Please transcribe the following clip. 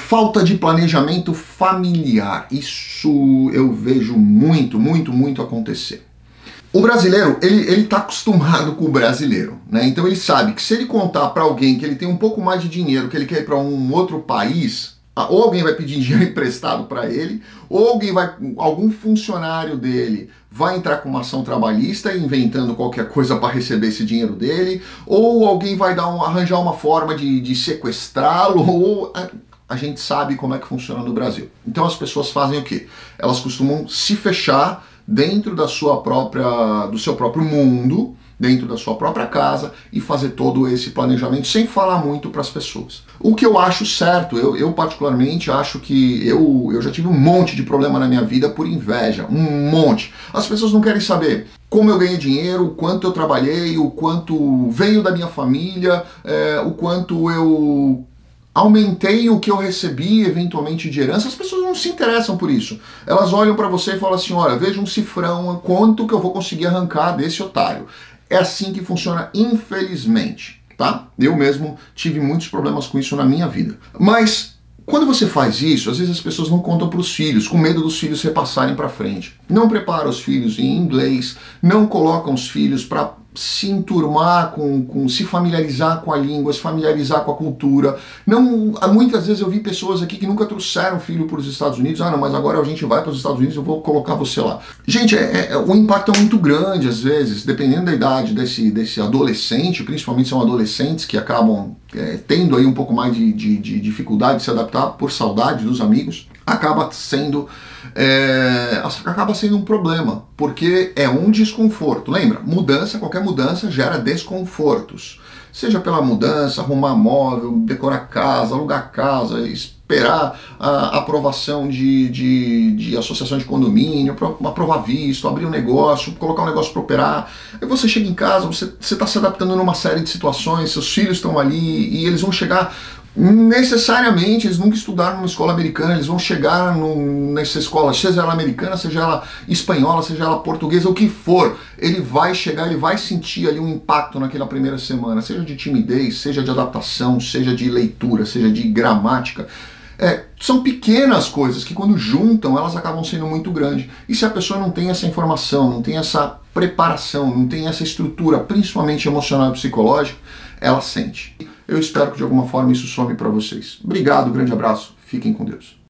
falta de planejamento familiar. Isso eu vejo muito acontecer. O brasileiro, ele tá acostumado com o brasileiro, né? Então ele sabe que se ele contar para alguém que ele tem um pouco mais de dinheiro, que ele quer ir para um outro país, ou alguém vai pedir dinheiro emprestado para ele, ou algum funcionário dele vai entrar com uma ação trabalhista inventando qualquer coisa para receber esse dinheiro dele, ou alguém vai arranjar uma forma de sequestrá-lo, ou a gente sabe como é que funciona no Brasil. Então as pessoas fazem o quê? Elas costumam se fechar dentro do seu próprio mundo, dentro da sua própria casa e fazer todo esse planejamento sem falar muito para as pessoas. O que eu acho certo, eu particularmente acho que eu já tive um monte de problema na minha vida por inveja, um monte. As pessoas não querem saber como eu ganhei dinheiro, o quanto eu trabalhei, o quanto veio da minha família, o quanto eu aumentei o que eu recebi eventualmente de herança. As pessoas não se interessam por isso. Elas olham para você e falam assim, olha, veja um cifrão, quanto que eu vou conseguir arrancar desse otário. É assim que funciona, infelizmente, tá? Eu mesmo tive muitos problemas com isso na minha vida. Mas quando você faz isso, às vezes as pessoas não contam para os filhos, com medo dos filhos repassarem para frente. Não prepara os filhos em inglês, não colocam os filhos para se enturmar, se familiarizar com a língua, se familiarizar com a cultura. Muitas vezes eu vi pessoas aqui que nunca trouxeram filho para os Estados Unidos. Ah, não, mas agora a gente vai para os Estados Unidos, eu vou colocar você lá. Gente, o impacto é muito grande às vezes, dependendo da idade desse adolescente, principalmente são adolescentes que acabam tendo aí um pouco mais de dificuldade de se adaptar por saudade dos amigos, acaba sendo um problema, porque é um desconforto. Lembra, qualquer mudança gera desconfortos. Seja pela mudança, arrumar móvel, decorar casa, alugar casa, esperar a aprovação de associação de condomínio, aprovar visto, abrir um negócio, colocar um negócio para operar. Aí você chega em casa, você está se adaptando numa série de situações, seus filhos estão ali e eles vão chegar. Necessariamente, eles nunca estudaram numa escola americana, eles vão chegar nessa escola, seja ela americana, seja ela espanhola, seja ela portuguesa, o que for, ele vai chegar, ele vai sentir ali um impacto naquela primeira semana, seja de timidez, seja de adaptação, seja de leitura, seja de gramática. São pequenas coisas que quando juntam, elas acabam sendo muito grandes. E se a pessoa não tem essa informação, não tem essa preparação, não tem essa estrutura, principalmente emocional e psicológica, ela sente. Eu espero que de alguma forma isso some para vocês. Obrigado, grande abraço, fiquem com Deus.